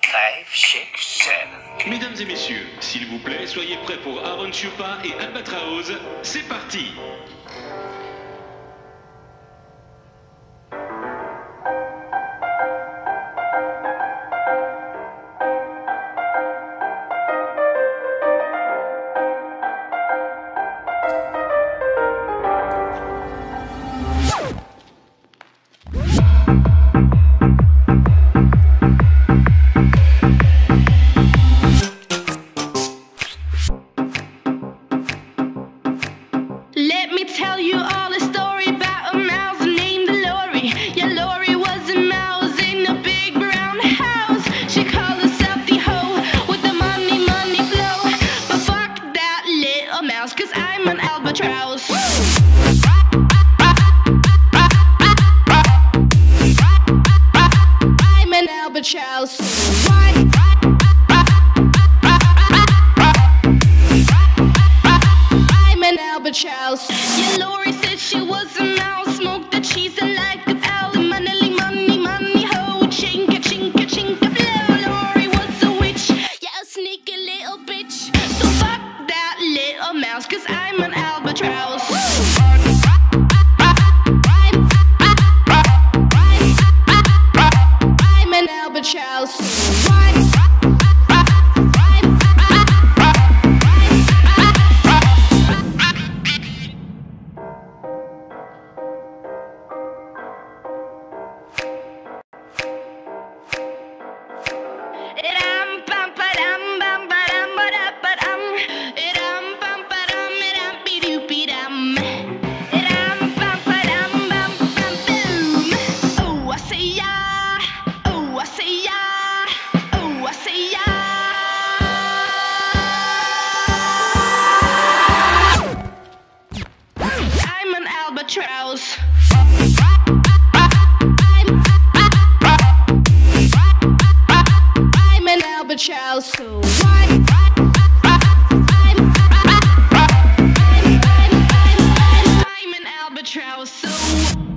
5, 6, 7. Mesdames et messieurs, s'il vous plaît, soyez prêts pour Aaron Chupa et Albatraoz. C'est parti! Let me tell you all a story about a mouse named Lori. Yeah, Lori was a mouse in a big brown house. She called herself the hoe with the money, money flow. But fuck that little mouse, 'cause I'm an albatross. I'm an albatross. Albatross. Yeah, Lori said she was a mouse, smoked the cheese and like a owl. The money, money, money, ho, chinka, chinka, chinka, flow. Lori was a witch, yeah, a sneaky little bitch. So fuck that little mouse, 'cause I'm an albatross. I'm an albatross. Albatross. I'm an albatross. I'm an albatross.